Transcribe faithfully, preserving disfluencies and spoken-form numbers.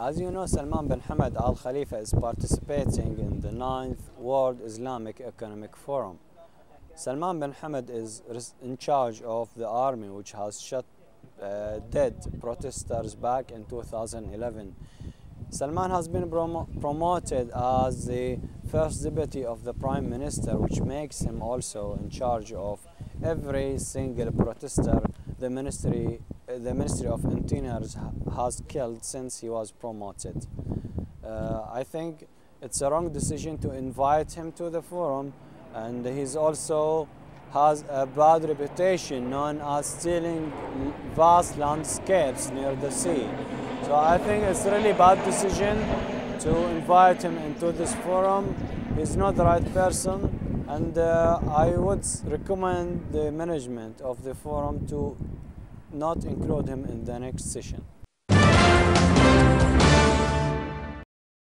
As you know, Salman bin Hamad Al Khalifa is participating in the ninth World Islamic Economic Forum. Salman bin Hamad is in charge of the army which has shot uh, dead protesters back in two thousand eleven. Salman has been prom promoted as the first deputy of the Prime Minister, which makes him also in charge of every single protester the Ministry, uh, the Ministry of Interiors ha has killed since he was promoted. Uh, I think it's a wrong decision to invite him to the forum, and he's also has a bad reputation known as stealing vast landscapes near the sea. So I think it's a really bad decision to invite him into this forum. He's not the right person, and uh, I would recommend the management of the forum to not include him in the next session.